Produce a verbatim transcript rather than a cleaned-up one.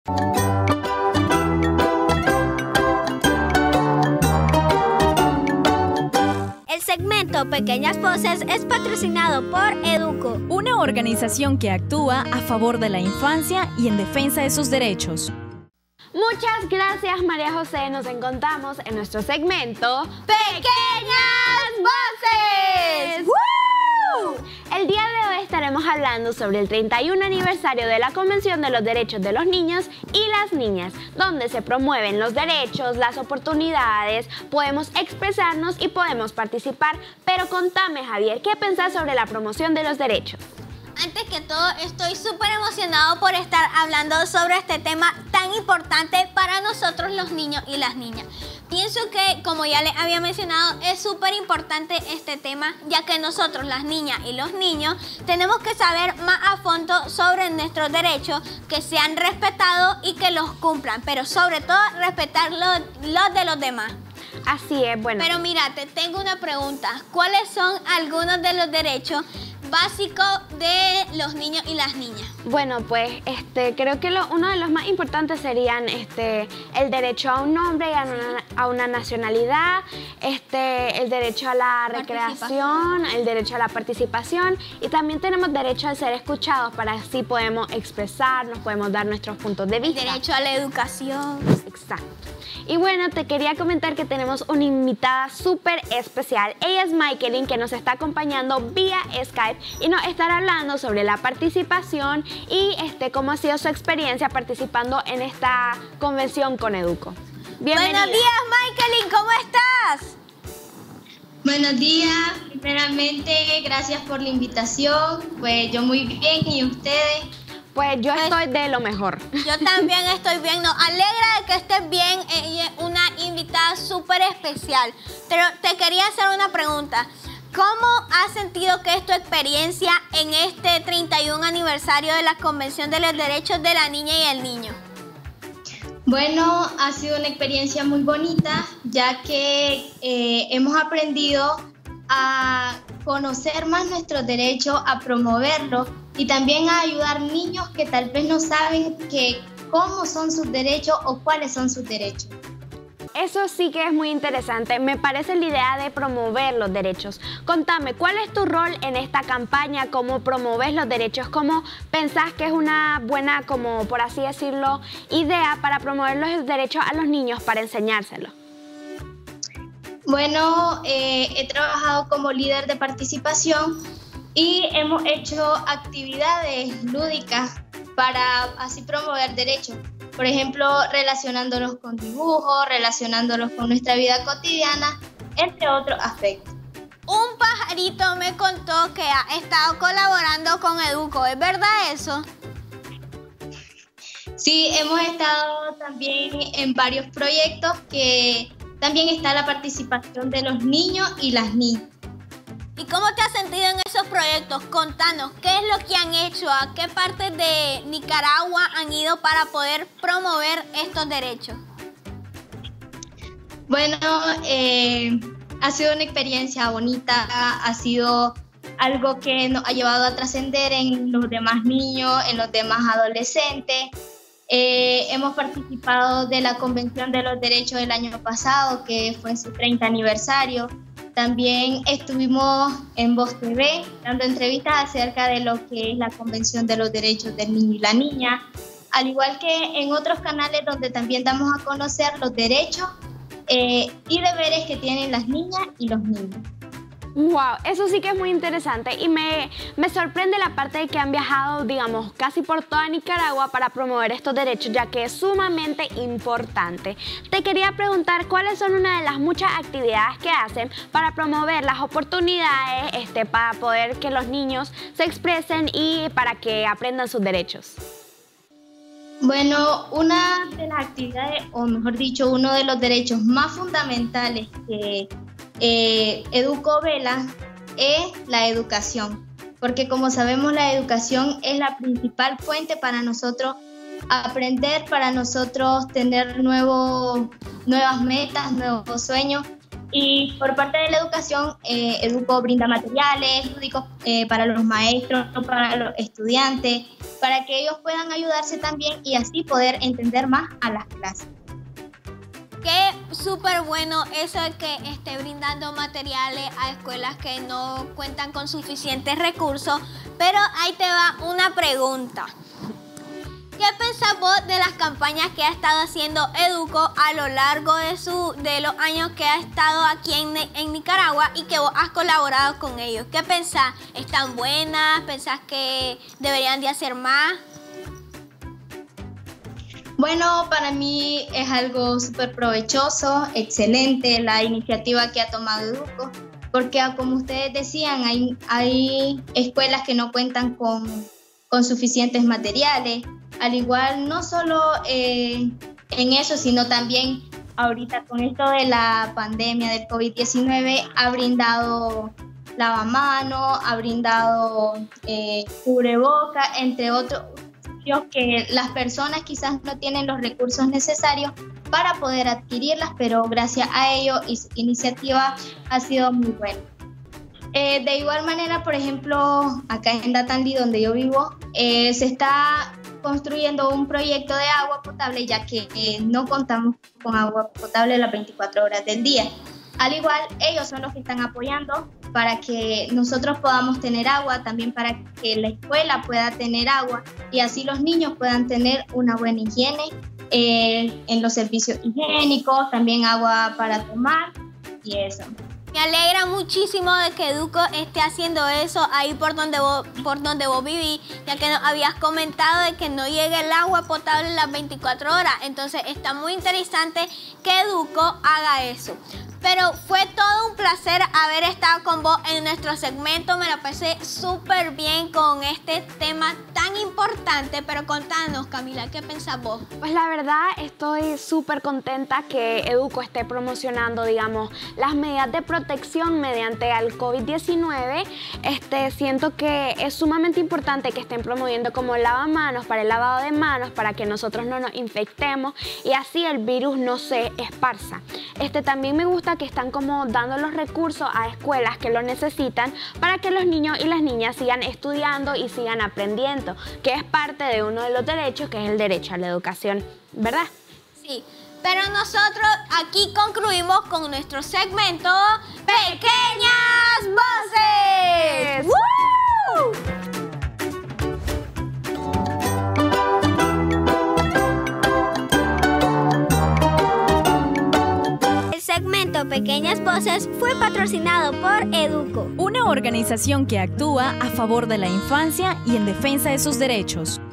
El segmento Pequeñas Voces es patrocinado por Educo, una organización que actúa a favor de la infancia y en defensa de sus derechos. Muchas gracias, María José. Nos encontramos en nuestro segmento Pequeñas Voces. ¡Woo! El día de hoy estaremos hablando sobre el treinta y uno aniversario de la Convención de los Derechos de los Niños y las Niñas, donde se promueven los derechos, las oportunidades, podemos expresarnos y podemos participar. Pero contame, Javier, ¿qué pensás sobre la promoción de los derechos? Antes que todo, estoy súper emocionado por estar hablando sobre este tema tan importante para nosotros los niños y las niñas. Pienso que, como ya les había mencionado, es súper importante este tema, ya que nosotros, las niñas y los niños, tenemos que saber más a fondo sobre nuestros derechos, que sean respetados y que los cumplan, pero sobre todo respetar los, los de los demás. Así es, bueno. Pero mira, te tengo una pregunta. ¿Cuáles son algunos de los derechos básico de los niños y las niñas? Bueno, pues este, creo que lo, uno de los más importantes serían este, el derecho a un nombre y a una, a una nacionalidad, este, el derecho a la recreación, el derecho a la participación, y también tenemos derecho a ser escuchados, para así podemos expresarnos, podemos dar nuestros puntos de vista. El derecho a la educación. Exacto. Y bueno, te quería comentar que tenemos una invitada súper especial. Ella es Michaelin, que nos está acompañando vía Skype y nos estará hablando sobre la participación y este, cómo ha sido su experiencia participando en esta convención con Educo. Bienvenida. Buenos días, Michaelin, ¿cómo estás? Buenos días, primeramente gracias por la invitación. Pues yo muy bien, ¿y ustedes? Pues yo estoy de lo mejor. Yo también estoy bien. Nos alegra de que estés bien. Ella es una invitada súper especial. Pero te quería hacer una pregunta. ¿Cómo has sentido que es tu experiencia en este treinta y uno aniversario de la Convención de los Derechos de la Niña y el Niño? Bueno, ha sido una experiencia muy bonita, ya que eh, hemos aprendido a conocer más nuestros derechos, a promoverlos y también a ayudar niños que tal vez no saben que cómo son sus derechos o cuáles son sus derechos. Eso sí que es muy interesante. Me parece la idea de promover los derechos. Contame, ¿cuál es tu rol en esta campaña? ¿Cómo promoves los derechos? ¿Cómo pensás que es una buena, como por así decirlo, idea para promover los derechos a los niños, para enseñárselos? Bueno, eh, he trabajado como líder de participación y hemos hecho actividades lúdicas para así promover derechos. Por ejemplo, relacionándolos con dibujos, relacionándolos con nuestra vida cotidiana, entre otros aspectos. Un pajarito me contó que ha estado colaborando con Educo. ¿Es verdad eso? Sí, hemos estado también en varios proyectos que también está la participación de los niños y las niñas. ¿Y cómo te has sentido en esos proyectos? Contanos, ¿qué es lo que han hecho? ¿A qué partes de Nicaragua han ido para poder promover estos derechos? Bueno, eh, ha sido una experiencia bonita, ha sido algo que nos ha llevado a trascender en los demás niños, en los demás adolescentes. Eh, hemos participado de la Convención de los Derechos del año pasado, que fue en su treinta aniversario. También estuvimos en Voz T V dando entrevistas acerca de lo que es la Convención de los Derechos del Niño y la Niña, al igual que en otros canales donde también damos a conocer los derechos eh, y deberes que tienen las niñas y los niños. Wow, eso sí que es muy interesante y me, me sorprende la parte de que han viajado, digamos, casi por toda Nicaragua para promover estos derechos, ya que es sumamente importante. Te quería preguntar cuáles son una de las muchas actividades que hacen para promover las oportunidades, este, para poder que los niños se expresen y para que aprendan sus derechos. Bueno, una de las actividades, o mejor dicho, uno de los derechos más fundamentales que Eh, Educo vela es la educación, porque como sabemos la educación es la principal fuente para nosotros aprender, para nosotros tener nuevos, nuevas metas, nuevos sueños. Y por parte de la educación, eh, Educo brinda materiales lúdicos eh, para los maestros, para los estudiantes, para que ellos puedan ayudarse también y así poder entender más a las clases. Qué súper bueno eso de que esté brindando materiales a escuelas que no cuentan con suficientes recursos, pero ahí te va una pregunta. ¿Qué pensás vos de las campañas que ha estado haciendo Educo a lo largo de, su, de los años que ha estado aquí en, en Nicaragua y que vos has colaborado con ellos? ¿Qué pensás? ¿Están buenas? ¿Pensás que deberían de hacer más? Bueno, para mí es algo súper provechoso, excelente la iniciativa que ha tomado Educo, porque como ustedes decían, hay, hay escuelas que no cuentan con, con suficientes materiales. Al igual, no solo eh, en eso, sino también ahorita con esto de la pandemia del COVID diecinueve, ha brindado lavamanos, ha brindado eh, cubreboca, entre otros, que las personas quizás no tienen los recursos necesarios para poder adquirirlas, pero gracias a ello y su iniciativa ha sido muy buena. Eh, de igual manera, por ejemplo, acá en Datanli, donde yo vivo, eh, se está construyendo un proyecto de agua potable, ya que eh, no contamos con agua potable las veinticuatro horas del día. Al igual, ellos son los que están apoyando para que nosotros podamos tener agua, también para que la escuela pueda tener agua y así los niños puedan tener una buena higiene eh, en los servicios higiénicos, también agua para tomar y eso. Me alegra muchísimo de que Educo esté haciendo eso ahí por donde vos, por donde vos vivís, ya que nos habías comentado de que no llega el agua potable las veinticuatro horas. Entonces está muy interesante que Educo haga eso. Pero fue todo un placer haber estado con vos en nuestro segmento. Me la pasé súper bien con este tema tan importante. Pero contanos, Camila, ¿qué pensás vos? Pues la verdad estoy súper contenta que Educo esté promocionando, digamos, las medidas de protección mediante al COVID diecinueve. Este, siento que es sumamente importante que estén promoviendo como lavamanos para el lavado de manos, para que nosotros no nos infectemos y así el virus no se esparza. Este, también me gusta que están como dando los recursos a escuelas que lo necesitan para que los niños y las niñas sigan estudiando y sigan aprendiendo, que es parte de uno de los derechos, que es el derecho a la educación, ¿verdad? Sí, pero nosotros aquí concluimos con nuestro segmento Pequeñas Voces. ¡Woo! El segmento Pequeñas Voces fue patrocinado por Educo, una organización que actúa a favor de la infancia y en defensa de sus derechos.